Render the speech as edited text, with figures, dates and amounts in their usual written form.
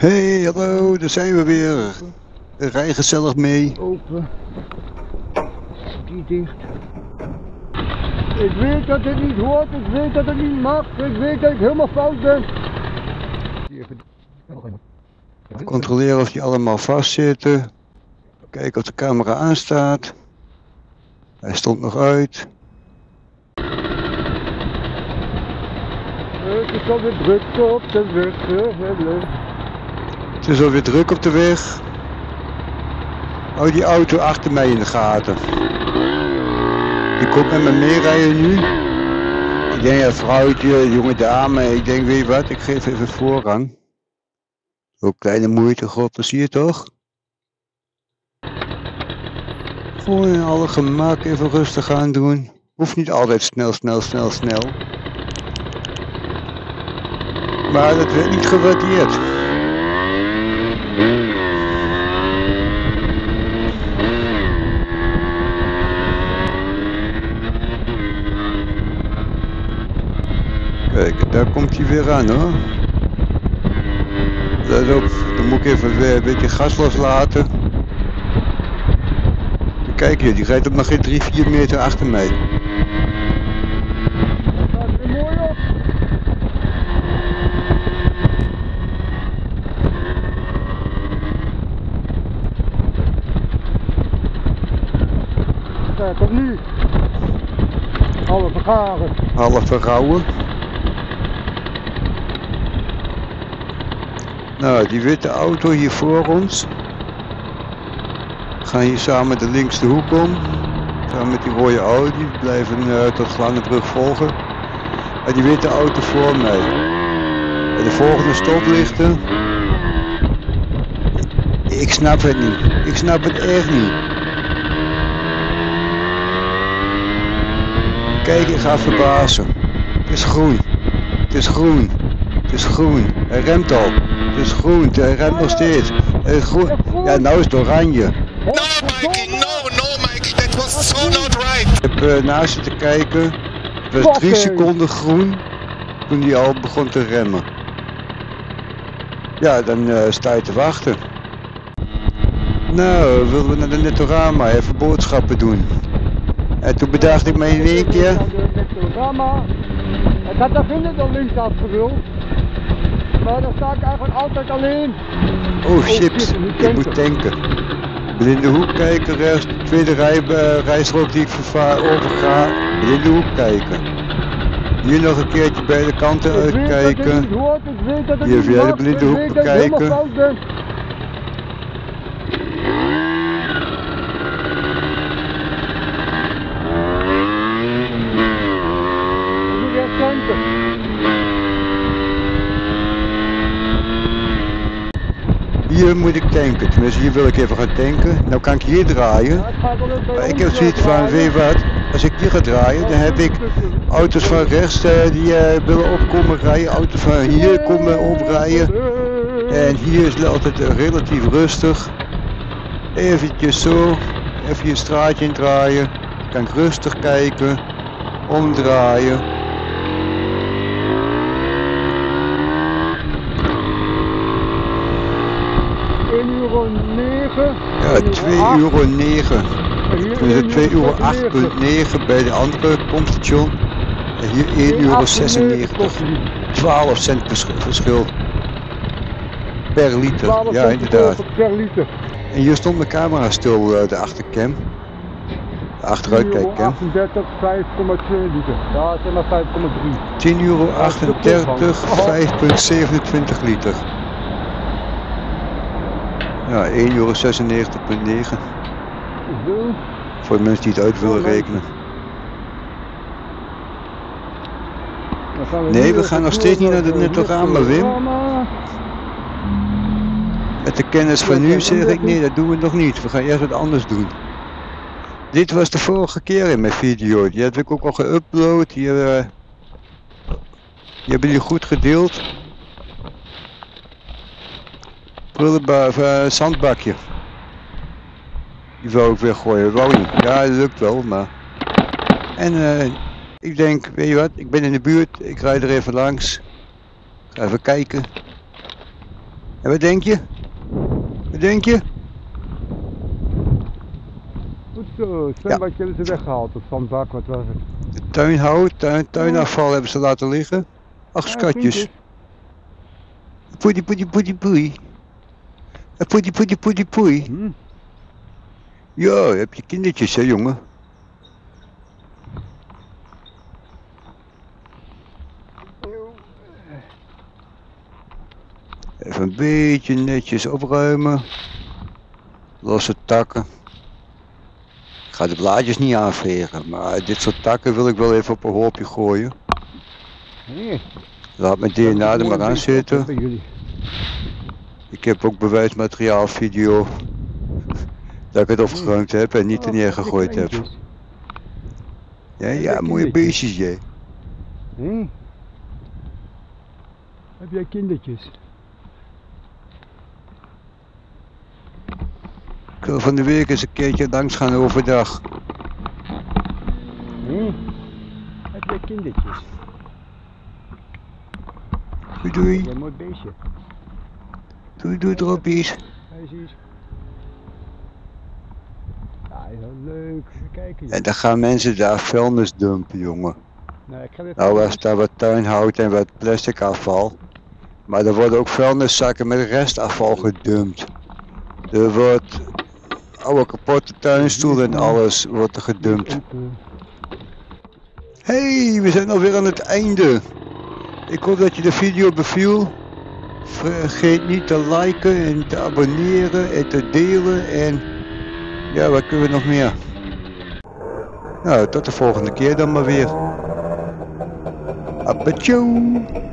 Hey, hallo, daar zijn we weer. Rij gezellig mee. Open. Die dicht. Ik weet dat het niet hoort, ik weet dat het niet mag, ik weet dat ik helemaal fout ben. Controleren of die allemaal vastzitten. Kijken of de camera aanstaat. Hij stond nog uit. Het is alweer druk op de weg. Het is alweer druk op de weg. Hou die auto achter mij in de gaten. Die komt met me meerijden nu. Ik denk, ja, vrouwtje, jonge dame, ik denk, weet je wat, ik geef even voorrang. Ook kleine moeite, groot plezier toch? Gewoon in alle gemak even rustig aan doen. Hoeft niet altijd snel. Maar dat werd niet gewaardeerd. Kijk, daar komt hij weer aan hoor. Let op, dan moet ik even weer een beetje gas loslaten. Kijk hier, die rijdt ook nog geen 3-4 meter achter mij. Dat gaat er mooi op. Kijk, tot nu. Alle vergaren. Half verrouwen. Nou, die witte auto hier voor ons. We gaan hier samen de linkste hoek om. Samen met die rode Audi. Die blijven tot Slangenbrug volgen. En die witte auto voor mij. En de volgende stoplichten. Ik snap het niet. Ik snap het echt niet. Kijk, ik ga verbazen. Het is groen. Het is groen. Het is groen. Hij remt al. Het is groen. Hij remt nog steeds. Groen. Ja, nou is het oranje. No, Mikey, no, Mikey, that was so not right. Ik heb naast zitten kijken. Het was 3 seconden groen toen hij al begon te remmen. Ja, dan sta je te wachten. Nou, wilden we naar de Nettorama even boodschappen doen. En toen bedacht ik me in één keer. Ik had daar vinden dan links afgewild. Maar dan sta ik eigenlijk altijd alleen. Oh chips, ik moet tanken. Blinde hoek kijken, rechts, de tweede rijstrook die ik overga. Blinde hoek kijken. Hier nog een keertje beide kanten uitkijken. Hier weer de blinde hoek bekijken. Hier moet ik tanken, tenminste hier wil ik even gaan tanken. Nou kan ik hier draaien. Maar ik heb zoiets van, weet je wat, als ik hier ga draaien, dan heb ik auto's van rechts die willen opkomen rijden, auto's van hier komen oprijden. En hier is het altijd relatief rustig. Eventjes zo, even een straatje in draaien. Dan kan ik rustig kijken, omdraaien. Ja, 2,09 €. Dus 2,08,9 € bij de andere pompstation. En hier 1,96 €. 12 cent verschil. Per liter, ja inderdaad. En hier stond mijn camera stil, de achtercam. De achteruitkijkcam. 38, 5,2 liter. Ja, zeg maar 5,3. 10,38 €, 5,27 liter. Ja, 1,96,9 €. Voor de mensen die het uit willen rekenen. Nee, we gaan nog steeds niet naar de Nettorama, Wim. Met de kennis van nu zeg ik, nee, dat doen we nog niet. We gaan eerst wat anders doen. Dit was de vorige keer in mijn video. Die heb ik ook al geüpload. Die hebben jullie goed gedeeld. Zandbakje. Die wou ik weer gooien. Wou niet. Ja, dat lukt wel, maar. En ik denk, weet je wat, ik ben in de buurt. Ik rijd er even langs. Ga even kijken. En wat denk je? Wat denk je? Goed zo, het zwembadje hebben ze weggehaald, het zandbak, wat was het? Tuinhout, tuinafval hebben ze laten liggen. Ach, schatjes. Poedie, poedie, poedie, poei. Poedie, poedie, poedie, poei. Ja, heb je kindertjes, hè, jongen? Even een beetje netjes opruimen. Losse takken. Ik ga de blaadjes niet aanvegen, maar dit soort takken wil ik wel even op een hoopje gooien. Nee. Laat mijn DNA er maar aan zitten. Ik heb ook bewijsmateriaal, video, dat ik het opgeruimd heb en niet er neergegooid heb. Ja, mooie beestjes, jij. Heb jij kindertjes? Ik wil van de week eens een keertje langs gaan overdag. Heb jij kindertjes? Doei doei. Een mooi beestje. Doei doei droppies. Hij is hier. Ja, heel leuk. Even kijken. En dan gaan mensen daar vuilnis dumpen, jongen. Nou, ik ga dit Nou was daar wat tuinhout en wat plastic afval. Maar er worden ook vuilniszakken met restafval gedumpt. Er wordt oude kapotte tuinstoelen en alles wordt er gedumpt. Hey, we zijn alweer aan het einde. Ik hoop dat je de video beviel. Vergeet niet te liken en te abonneren en te delen en ja, wat kunnen we nog meer? Nou, tot de volgende keer dan maar weer. Apetjo!